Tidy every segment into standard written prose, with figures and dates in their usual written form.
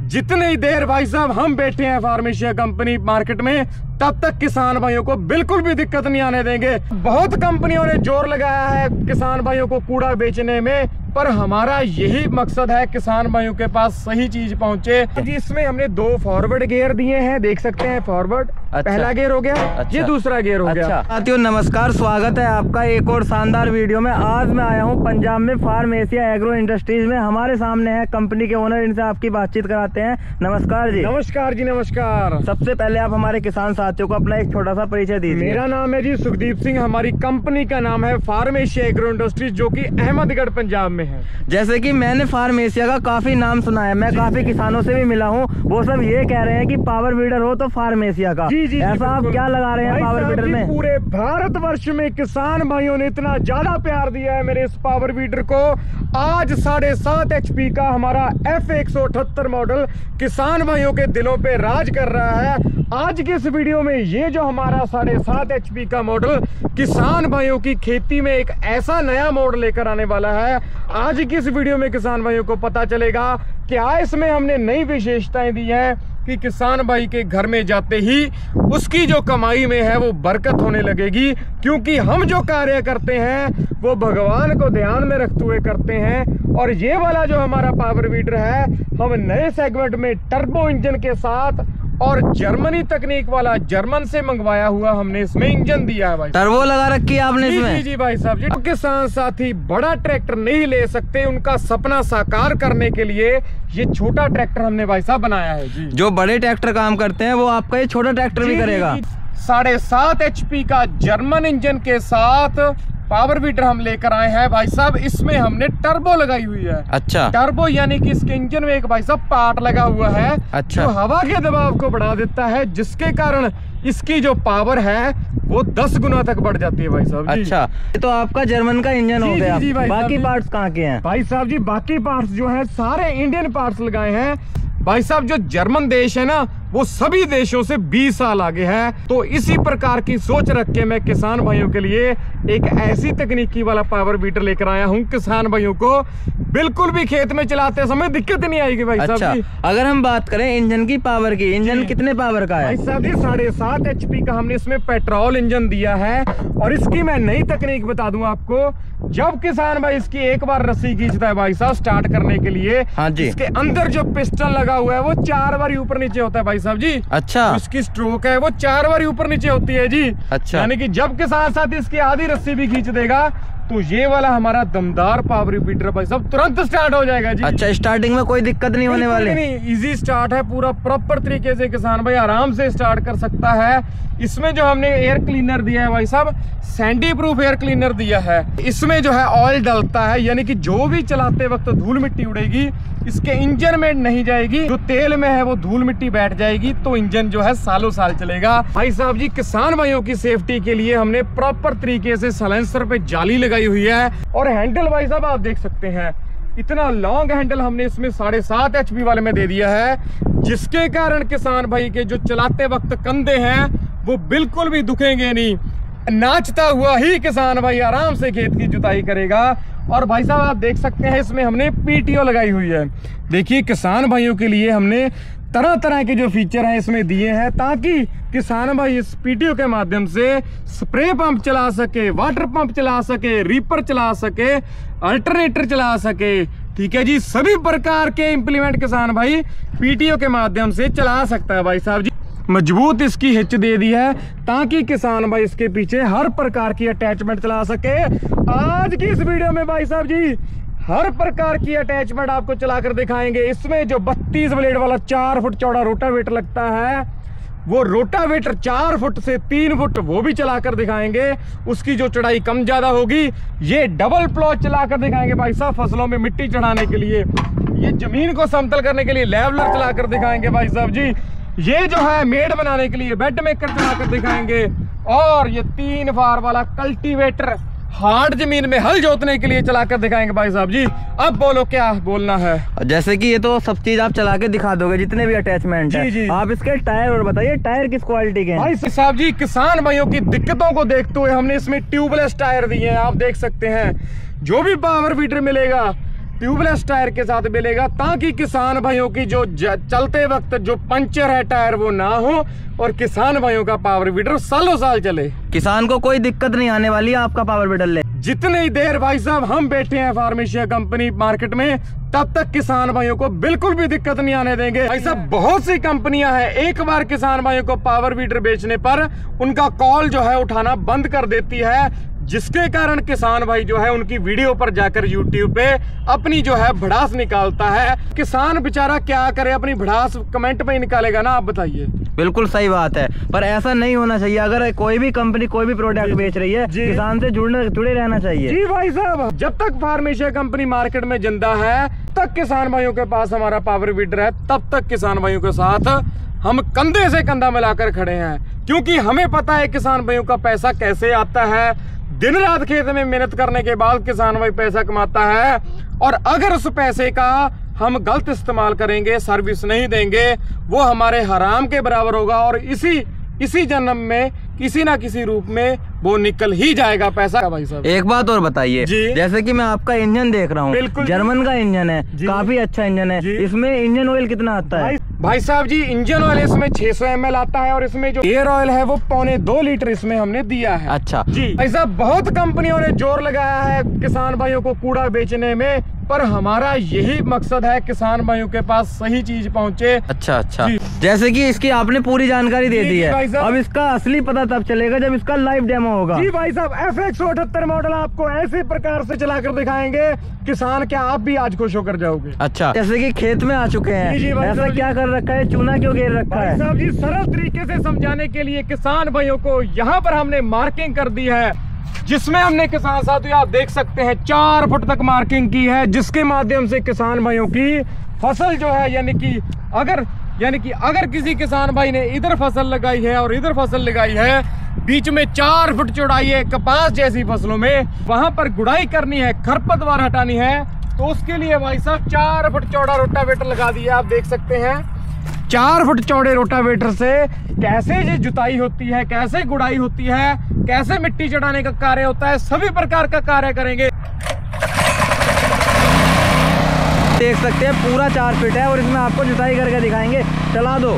जितनी देर भाई साहब हम बैठे हैं फार्मेशिया कंपनी मार्केट में, तब तक किसान भाइयों को बिल्कुल भी दिक्कत नहीं आने देंगे। बहुत कंपनियों ने जोर लगाया है किसान भाइयों को कूड़ा बेचने में, पर हमारा यही मकसद है किसान भाइयों के पास सही चीज पहुंचे। जी इसमें हमने 2 फॉरवर्ड गियर दिए हैं, देख सकते हैं फॉरवर्ड। अच्छा। पहला गियर हो गया। अच्छा। ये दूसरा गियर हो गया। साथियों नमस्कार, स्वागत है आपका एक और शानदार वीडियो में। आज मैं आया हूं पंजाब में फार्मेशिया एग्रो इंडस्ट्रीज में। हमारे सामने है कंपनी के ओनर, इनसे आपकी बातचीत कराते हैं। नमस्कार जी। नमस्कार जी, नमस्कार। सबसे पहले आप हमारे किसान साथियों को अपना एक छोटा सा परिचय दीजिए। मेरा नाम है जी सुखदीप सिंह, हमारी कंपनी का नाम है फार्मेशिया एग्रो इंडस्ट्रीज, जो कि अहमदगढ़ पंजाब में है। जैसे कि मैंने फार्मेशिया का काफी नाम सुना है, मैं काफी किसानों से भी मिला हूँ, वो सब ये कह रहे हैं कि पावर वीडर हो तो फार्मेशिया का। जी, ऐसा आप क्या लगा रहे हैं पावर वीडर में? पूरे भारतवर्ष में किसान भाइयों ने इतना ज्यादा प्यार दिया है मेरे इस पावर वीडर को। आज 7.5 HP का हमारा F178 मॉडल किसान भाइयों के दिलों पे राज कर रहा है। आज के इस वीडियो में ये जो हमारा 7.5 HP का मॉडल किसान भाइयों की खेती में एक ऐसा नया मॉडल लेकर आने वाला है। आज की इस वीडियो में किसान भाइयों को पता चलेगा क्या इसमें हमने नई विशेषताएं दी हैं कि किसान भाई के घर में जाते ही उसकी जो कमाई में है वो बरकत होने लगेगी, क्योंकि हम जो कार्य करते हैं वो भगवान को ध्यान में रखते हुए करते हैं। और ये वाला जो हमारा पावर वीडर है, हम नए सेगमेंट में टर्बो इंजन के साथ और जर्मनी तकनीक वाला जर्मन से मंगवाया हुआ हमने इसमें इंजन दिया है भाई। टर्बो लगा रखी है आपने इसमें? जी जी भाई साहब जी। किसान साथी बड़ा ट्रैक्टर नहीं ले सकते, उनका सपना साकार करने के लिए ये छोटा ट्रैक्टर हमने भाई साहब बनाया है जी। जो बड़े ट्रैक्टर काम करते हैं वो आपका ये छोटा ट्रैक्टर भी करेगा। 7.5 HP का जर्मन इंजन के साथ पावर वीडर हम लेकर आए हैं भाई साहब। इसमें हमने टर्बो लगाई हुई है। अच्छा। टर्बो यानी कि इसके इंजन में एक भाई साहब पार्ट लगा हुआ है। अच्छा। जो हवा के दबाव को बढ़ा देता है, जिसके कारण इसकी जो पावर है वो 10 गुना तक बढ़ जाती है भाई साहब जी। अच्छा, ये तो आपका जर्मन का इंजन हो गया। जी भाई बाकी पार्ट्स कहाँ के हैं? भाई साहब जी बाकी पार्ट्स जो है सारे इंडियन पार्ट्स लगाए हैं भाई साहब। जो जर्मन देश है ना, वो सभी देशों से 20 साल आगे है। तो इसी प्रकार की सोच रख के मैं किसान भाइयों के लिए एक ऐसी तकनीकी वाला पावर वीडर लेकर आया हूँ। किसान भाइयों को बिल्कुल भी खेत में चलाते समय दिक्कत नहीं आएगी भाई अच्छा, साहब जी। अगर हम बात करें इंजन की पावर की, इंजन कितने पावर का है? भाई साहब जी 7.5 HP का हमने इसमें पेट्रोल इंजन दिया है। और इसकी मैं नई तकनीक बता दूं आपको। जब किसान भाई इसकी एक बार रस्सी खींचता है भाई साहब स्टार्ट करने के लिए, हाँ जी, इसके अंदर जो पिस्टन लगा हुआ है वो 4 बार ऊपर नीचे होता है भाई साहब जी। अच्छा। तो इसकी स्ट्रोक है वो 4 बार ऊपर नीचे होती है जी। अच्छा। यानी कि जब किसान साथ इसकी आधी रस्सी भी खींच देगा तो ये वाला हमारा दमदार पावर वीडर भाई साहब तुरंत स्टार्ट हो जाएगा जी। अच्छा, स्टार्टिंग में कोई दिक्कत नहीं होने वाली? नहीं, इजी स्टार्ट है, पूरा प्रॉपर तरीके से किसान भाई आराम से स्टार्ट कर सकता है। इसमें जो हमने एयर क्लीनर दिया है भाई साहब, सैंडी प्रूफ एयर क्लीनर दिया है। इसमें जो है ऑयल डलता है, यानी कि जो भी चलाते वक्त धूल मिट्टी उड़ेगी इसके इंजन में नहीं जाएगी। जो तेल में है वो धूल मिट्टी बैठ जाएगी, तो इंजन जो है सालों साल चलेगा भाई साहब जी। किसान भाइयों की सेफ्टी के लिए हमने प्रॉपर तरीके से साइलेंसर पे जाली लगाई हुई है। और हैंडल भाई साहब आप देख सकते हैं, इतना लॉन्ग हैंडल हमने इसमें 7.5 HP वाले में दे दिया है, जिसके कारण किसान भाई के जो चलाते वक्त कंधे हैं वो बिल्कुल भी दुखेंगे नहीं। नाचता हुआ ही किसान भाई आराम से खेत की जुताई करेगा। और भाई साहब आप देख सकते हैं इसमें हमने PTO लगाई हुई है। देखिए किसान भाइयों के लिए हमने तरह तरह के जो फीचर हैं इसमें दिए हैं, ताकि किसान भाई इस PTO के माध्यम से स्प्रे पंप चला सके, वाटर पंप चला सके, रीपर चला सके, अल्टरनेटर चला सके। ठीक है जी, सभी प्रकार के इंप्लीमेंट किसान भाई PTO के माध्यम से चला सकता है भाई साहब जी। मजबूत इसकी हिच दे दी है ताकि किसान भाई इसके पीछे हर प्रकार की अटैचमेंट चला सके। आज की इस वीडियो में भाई साहब जी हर प्रकार की अटैचमेंट आपको चलाकर दिखाएंगे। इसमें जो 32 ब्लेड वाला 4 फुट चौड़ा रोटावेटर लगता है, वो रोटावेटर 4 फुट से 3 फुट वो भी चलाकर दिखाएंगे। उसकी जो चढ़ाई कम ज्यादा होगी, ये डबल प्लॉ चलाकर दिखाएंगे भाई साहब फसलों में मिट्टी चढ़ाने के लिए। ये जमीन को समतल करने के लिए लेवलर चलाकर दिखाएंगे भाई साहब जी। ये जो है मेड बनाने के लिए बेड मेकर चलाकर दिखाएंगे। और ये 3 फार वाला कल्टीवेटर हार्ड जमीन में हल जोतने के लिए चलाकर दिखाएंगे भाई साहब जी। अब बोलो क्या बोलना है। जैसे कि ये तो सब चीज आप चला के दिखा दोगे, जितने भी अटैचमेंट है। जी। आप इसके टायर और बताइए, टायर किस क्वालिटी के हैं? भाई साहब जी किसान भाइयों की दिक्कतों को देखते हुए हमने इसमें ट्यूबलेस टायर दिए हैं। आप देख सकते हैं जो भी पावर वीडर मिलेगा ट्यूबलेस टायर के साथ मिलेगा, ताकि किसान भाइयों की जो चलते वक्त जो पंचर है टायर वो ना हो और किसान भाइयों का पावर वीडर सालों साल चले। किसान को कोई दिक्कत नहीं आने वाली है आपका पावर वीडर ले। जितनी देर भाई साहब हम बैठे हैं फार्मेशिया कंपनी मार्केट में, तब तक किसान भाइयों को बिल्कुल भी दिक्कत नहीं आने देंगे। भाई साहब बहुत सी कंपनियां हैं, एक बार किसान भाइयों को पावर वीडर बेचने पर उनका कॉल जो है उठाना बंद कर देती है, जिसके कारण किसान भाई जो है उनकी वीडियो पर जाकर YouTube पे अपनी जो है भड़ास निकालता है। किसान बेचारा क्या करे, अपनी भड़ास कमेंट में ही निकालेगा ना, आप बताइए। बिल्कुल सही बात है, पर ऐसा नहीं होना चाहिए। अगर कोई भी कंपनी कोई भी प्रोडक्ट बेच रही है, किसान से जुड़े रहना चाहिए। जी भाई साहब, जब तक फार्मेशिया कंपनी मार्केट में जिंदा है तक किसान भाइयों के पास हमारा पावर वीडर है, तब तक किसान भाइयों के साथ हम कंधे से कंधा मिलाकर खड़े हैं, क्योंकि हमें पता है किसान भाइयों का पैसा कैसे आता है। दिन रात खेत में मेहनत करने के बाद किसान भाई पैसा कमाता है, और अगर उस पैसे का हम गलत इस्तेमाल करेंगे, सर्विस नहीं देंगे, वो हमारे हराम के बराबर होगा, और इसी जन्म में किसी ना किसी रूप में वो निकल ही जाएगा पैसा। भाई साहब एक बात और बताइए, जैसे कि मैं आपका इंजन देख रहा हूँ, जर्मन का इंजन है, काफी अच्छा इंजन है, इसमें इंजन ऑयल कितना आता है? भाई साहब जी, इंजन ऑयल इसमें 600 ml आता है, और इसमें जो एयर ऑयल है वो 1.25 लीटर इसमें हमने दिया है। अच्छा जी भाई साहब, बहुत कंपनियों ने जोर लगाया है किसान भाइयों को कूड़ा बेचने में, पर हमारा यही मकसद है किसान भाइयों के पास सही चीज पहुंचे। अच्छा जैसे कि इसकी आपने पूरी जानकारी दे दी है, अब इसका असली पता तब चलेगा जब इसका लाइव डेमो होगा। जी भाई साहब, FX 178 मॉडल आपको ऐसे प्रकार से चलाकर दिखाएंगे, किसान क्या आप भी आज खुश होकर जाओगे। अच्छा, जैसे कि खेत में आ चुके हैं, ऐसा क्या कर रखा है, चूना क्यों घेर रखा है? साहब जी, सरल तरीके से समझाने के लिए किसान भाइयों को यहाँ पर हमने मार्किंग कर दी है, जिसमें हमने किसान साथियों आप देख सकते हैं 4 फुट तक मार्किंग की है, जिसके माध्यम से किसान भाइयों की फसल जो है, यानी कि अगर किसी किसान भाई ने इधर फसल लगाई है और इधर फसल लगाई है, बीच में 4 फुट चौड़ाई है कपास जैसी फसलों में, वहां पर गुड़ाई करनी है, खरपतवार हटानी है, तो उसके लिए भाई साहब 4 फुट चौड़ा रोटावेटर लगा दिया। आप देख सकते हैं 4 फुट चौड़े रोटावेटर से कैसे ये जुताई होती है, कैसे गुड़ाई होती है, कैसे मिट्टी चढ़ाने का कार्य होता है, सभी प्रकार का कार्य करेंगे। देख सकते हैं पूरा 4 फीट है, और इसमें आपको जुताई करके दिखाएंगे। चला दो,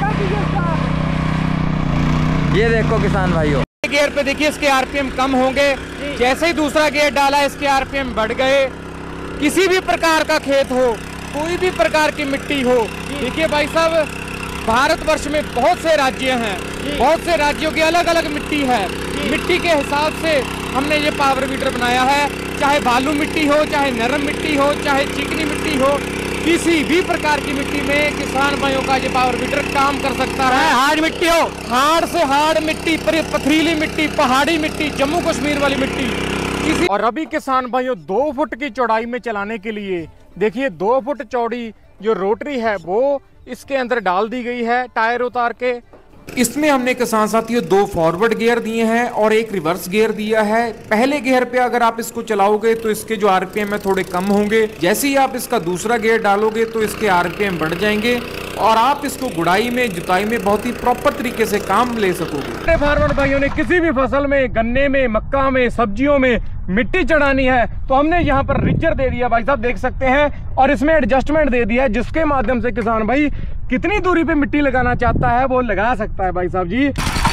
ये देखो किसान भाइयों, गियर पे देखिए इसके आरपीएम कम होंगे, जैसे ही दूसरा गियर डाला इसके आरपीएम बढ़ गए। किसी भी प्रकार का खेत हो, कोई भी प्रकार की मिट्टी हो, देखिए भाई साहब, भारतवर्ष में बहुत से राज्य हैं, बहुत से राज्यों की अलग अलग मिट्टी है, मिट्टी के हिसाब से हमने ये पावर वीडर बनाया है। चाहे बालू मिट्टी हो, चाहे नरम मिट्टी हो, चाहे चिकनी मिट्टी हो, किसी भी प्रकार की मिट्टी में किसान भाइयों का ये पावर वीडर काम कर सकता है। हार्ड मिट्टी हो, हार्ड से हार्ड मिट्टी, पथरीली मिट्टी, पहाड़ी मिट्टी, जम्मू कश्मीर वाली मिट्टी, और अभी किसान भाइयों 2 फुट की चौड़ाई में चलाने के लिए देखिए 2 फुट चौड़ी जो रोटरी है वो इसके अंदर डाल दी गई है टायर उतार के। इसमें हमने किसान साथियों 2 फॉरवर्ड गियर दिए हैं और 1 रिवर्स गियर दिया है। पहले गियर पे अगर आप इसको चलाओगे तो इसके जो आरपीएम है थोड़े कम होंगे, जैसे ही आप इसका दूसरा गियर डालोगे तो इसके आरपीएम बढ़ जाएंगे, और आप इसको गुड़ाई में, जुताई में बहुत ही प्रॉपर तरीके से काम ले सकोगे। फार्मर भाइयों ने किसी भी फसल में, गन्ने में, मक्का में, सब्जियों में मिट्टी चढ़ानी है तो हमने यहाँ पर रिचर दे दिया, भाई साहब देख सकते हैं, और इसमें एडजस्टमेंट दे दिया है, जिसके माध्यम से किसान भाई कितनी दूरी पे मिट्टी लगाना चाहता है वो लगा सकता है। भाई साहब जी,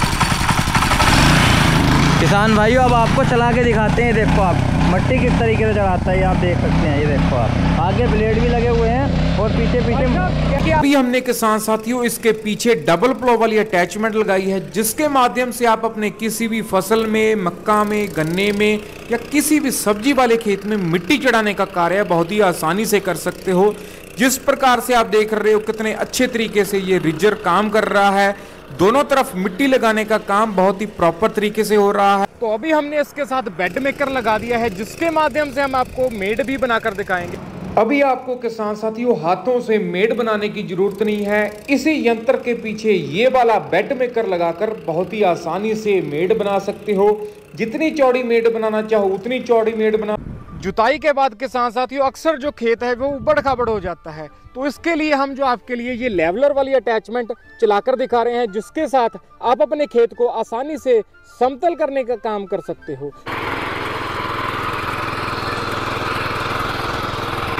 किसान भाइयों अब आपको चला के दिखाते हैं। देखो आप मिट्टी किस तरीके से चढ़ाता है, ये आप देख सकते हैं। ये देखो आप, आगे ब्लेड भी लगे हुए हैं और पीछे अभी हमने किसान साथियों इसके पीछे डबल प्लो वाली अटैचमेंट लगाई है, जिसके माध्यम से आप अपने किसी भी फसल में, मक्का में, गन्ने में या किसी भी सब्जी वाले खेत में मिट्टी चढ़ाने का कार्य बहुत ही आसानी से कर सकते हो। जिस प्रकार से आप देख रहे हो कितने अच्छे तरीके से ये रिजर काम कर रहा है, दोनों तरफ मिट्टी लगाने का काम बहुत ही प्रॉपर तरीके से हो रहा है। तो अभी हमने इसके साथ बेड मेकर लगा दिया है, जिसके माध्यम से हम आपको मेड भी बनाकर दिखाएंगे। अभी आपको किसान साथियों हाथों से मेड बनाने की जरूरत नहीं है, इसी यंत्र के पीछे ये वाला बेड मेकर लगाकर बहुत ही आसानी से मेड बना सकते हो। जितनी चौड़ी मेड बनाना चाहो उतनी चौड़ी मेड बना। जुताई के बाद किसान साथियों अक्सर जो खेत है वो उबड़ खाबड़ हो जाता है, तो इसके लिए हम जो आपके लिए ये लेवलर वाली अटैचमेंट चलाकर दिखा रहे हैं, जिसके साथ आप अपने खेत को आसानी से समतल करने का काम कर सकते हो।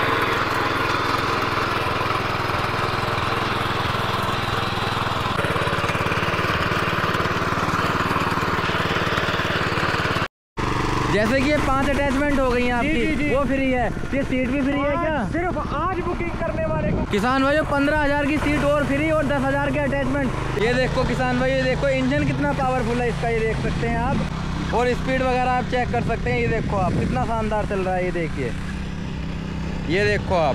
जैसे कि ये 5 अटैचमेंट हो गई हैं जी, जी, आपकी, जी। वो फ्री है, ये सीट भी फ्री है क्या? सिर्फ आज बुकिंग करने वाले को किसान भाइयों 15,000 की सीट और फ्री और 10,000 के अटैचमेंट। ये देखो किसान भाई, ये देखो इंजन कितना पावरफुल है इसका, ये देख सकते हैं आप, और स्पीड वगैरह आप चेक कर सकते हैं। ये देखो आप कितना शानदार चल रहा है, ये देखिए, ये देखो आप,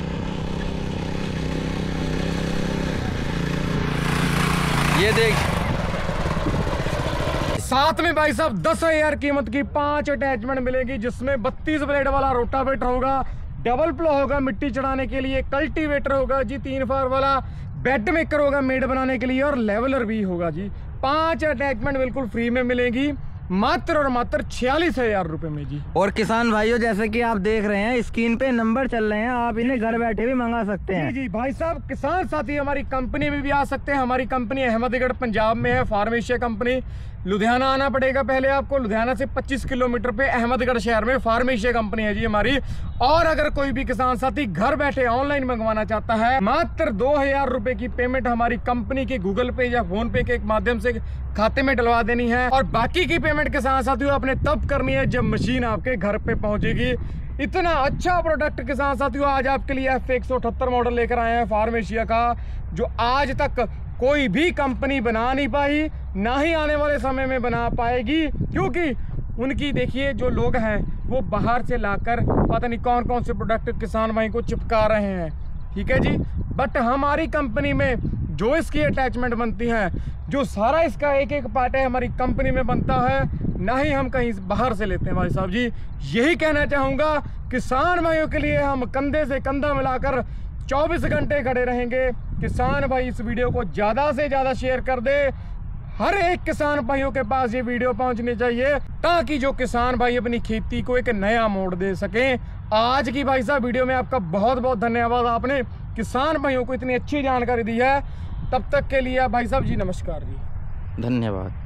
ये देख। साथ में भाई साहब 10,000 कीमत की 5 अटैचमेंट मिलेगी, जिसमें 32 ब्लेड वाला रोटावेटर होगा, डबल प्लो होगा मिट्टी चढ़ाने के लिए, कल्टीवेटर होगा जी, 3 फार वाला बेड मेकर होगा मेड बनाने के लिए, और लेवलर भी होगा जी। 5 अटैचमेंट बिल्कुल फ्री में मिलेगी, मात्र और मात्र 46,000 रुपए में जी। और किसान भाइयों जैसे कि आप देख रहे हैं स्क्रीन पे नंबर चल रहे हैं, आप इन्हें घर बैठे भी मंगा सकते हैं। जी जी भाई साहब, किसान साथी हमारी कंपनी में भी आ सकते हैं। हमारी कंपनी अहमदगढ़ पंजाब में है, फार्म एशिया कंपनी। लुधियाना आना पड़ेगा पहले आपको, लुधियाना से 25 किलोमीटर पे अहमदगढ़ शहर में फार्म एशिया कंपनी है जी हमारी। और अगर कोई भी किसान साथी घर बैठे ऑनलाइन मंगवाना चाहता है, मात्र 2,000 रुपए की पेमेंट हमारी कंपनी के गूगल पे या फोन पे के माध्यम से खाते में डलवा देनी है, और बाकी की पेमेंट किसान साथियों आपने तब करनी है जब मशीन आपके घर पे पहुंचेगी। इतना अच्छा प्रोडक्ट किसान साथियों आज आपके लिए F178 मॉडल लेकर आए हैं फार्म एशिया का, जो आज तक कोई भी कंपनी बना नहीं पाई, ना ही आने वाले समय में बना पाएगी, क्योंकि उनकी देखिए जो लोग हैं वो बाहर से लाकर पता नहीं कौन कौन से प्रोडक्ट किसान भाई को चिपका रहे हैं, ठीक है जी। बट हमारी कंपनी में जो इसकी अटैचमेंट बनती है, जो सारा इसका एक एक पार्ट है हमारी कंपनी में बनता है, ना ही हम कहीं बाहर से लेते हैं भाई साहब जी। यही कहना चाहूँगा, किसान भाइयों के लिए हम कंधे से कंधा मिलाकर 24 घंटे खड़े रहेंगे। किसान भाई इस वीडियो को ज़्यादा से ज़्यादा शेयर कर दे, हर एक किसान भाइयों के पास ये वीडियो पहुंचनी चाहिए, ताकि जो किसान भाई अपनी खेती को एक नया मोड़ दे सकें। आज की भाई साहब वीडियो में आपका बहुत बहुत धन्यवाद, आपने किसान भाइयों को इतनी अच्छी जानकारी दी है। तब तक के लिए भाई साहब जी नमस्कार जी, धन्यवाद।